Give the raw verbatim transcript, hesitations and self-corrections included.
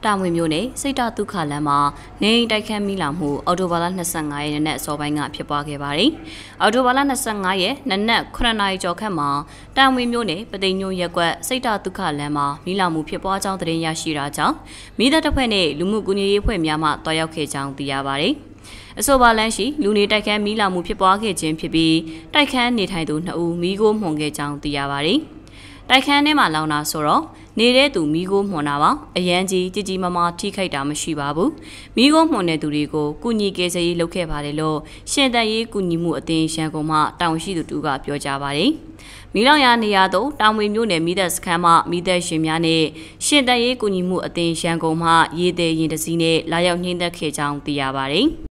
တာဝန်မျိုးနဲ့စိတ်တဒုက္ခလမ်းမှာနေတိုက်ခတ်မိလာမှုအော်တိုဘာလ၂၅ရက်နေ့အစောပိုင်းကဖြစ်ပွားခဲ့ပါတယ်။အော်တိုဘာလ၂၅ရက်နနက်ခုနှစ်နာရီကျော်ခန့်မှာတာဝန်မျိုးနဲ့ပသိမ်ညိုရက်ကွက်စိတ်တဒုက္ခလမ်းမှာမိလာမှုဖြစ်ပွားကြောင်းသတင်းရရှိတာကြောင့်မိသက်တစ်ဖွဲ့နဲ့လူမှုကူညီရေးအဖွဲ့များမှတွားရောက်ခဲ့ကြောင်းသိရပါတယ်။အဆိုပါလမ်းရှိလူနေတိုက်ခန်းမိလာမှုဖြစ်ပွားခဲ့ခြင်းဖြစ်ပြီးတိုက်ခန်းနေထိုင်သူနှစ်ဦးမိကိုမှုန်ခဲ့ကြောင်းသိရပါတယ်။တိုက်ခန်းထဲမှာလောင်တာဆိုတော့နေတဲ့သူမိကိုမှုန်တာပါအရန်ကြီးကြည်ကြည်မမထိခိုက်တာမရှိပါဘူးမိကိုမှုန်တဲ့သူတွေကိုကုညီကေစရေးလုပ်ခဲ့ပါတယ်လို့ရှင်သက်ရေးကုညီမှုအသင်းရန်ကုန်မှတောင်ရှိသူတူကပြောကြားပါတယ်မိလောင်ရနေရာသို့တောင်ဝေမြို့နယ်မိသက်စခန်းမှမိသက်ရှင်များနဲ့ရှင်သက်ရေးကုညီမှုအသင်းရန်ကုန်မှရေးသည်ရင်တစည်းနဲ့လာရောက်နှင်းသက်ခဲ့ကြောင်းသိရပါတယ်